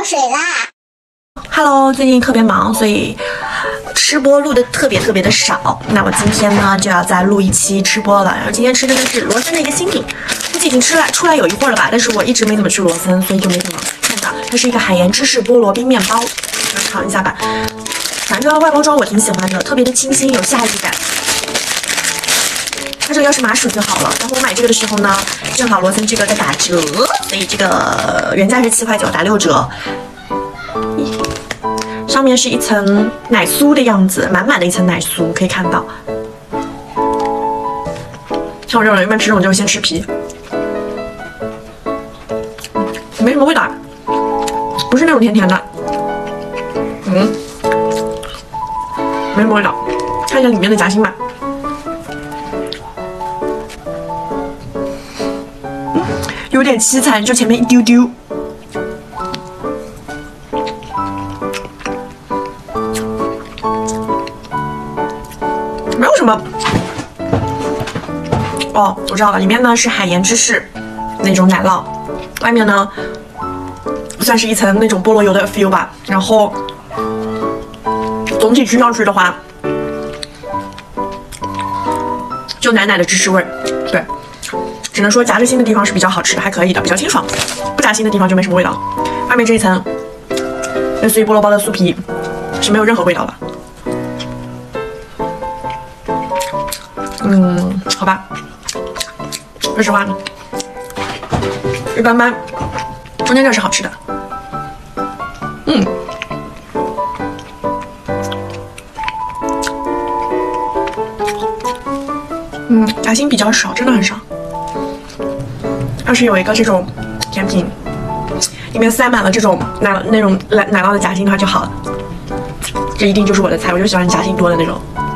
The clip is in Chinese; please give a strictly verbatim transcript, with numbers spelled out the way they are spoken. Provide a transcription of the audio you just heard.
水啦。 Hello， 最近特别忙，所以吃播录的特别特别的少。那我今天呢就要再录一期吃播了。然后今天吃的是罗森的一个新品，估计已经吃来出来有一会儿了吧，但是我一直没怎么去罗森，所以就没怎么看到。它是一个海盐芝士菠萝冰面包，来尝一下吧。反正外包装我挺喜欢的，特别的清新，有夏日感。它这个要是麻薯就好了。然后我买这个的时候呢，正好罗森这个在打折，所以这个原价是七块九，打六折。上面是一层奶酥的样子，满满的一层奶酥，可以看到。像我这种人一般吃这种就先吃皮，没什么味道，不是那种甜甜的，嗯，没什么味道。看一下里面的夹心吧，有点凄惨，就前面一丢丢。没有什么哦，我知道了，里面呢是海盐芝士那种奶酪，外面呢算是一层那种菠萝油的 feel 吧。然后总体吃上去的话，就奶奶的芝士味，对，只能说夹着心的地方是比较好吃的，还可以的，比较清爽；不夹心的地方就没什么味道。外面这一层类似于菠萝包的酥皮是没有任何味道的。嗯，好吧，说实话，一般般。中间这是好吃的，嗯，嗯，夹心比较少，真的很少。要是有一个这种甜品，里面塞满了这种奶那种奶奶酪的夹心的话就好了。这一定就是我的菜，我就喜欢夹心多的那种。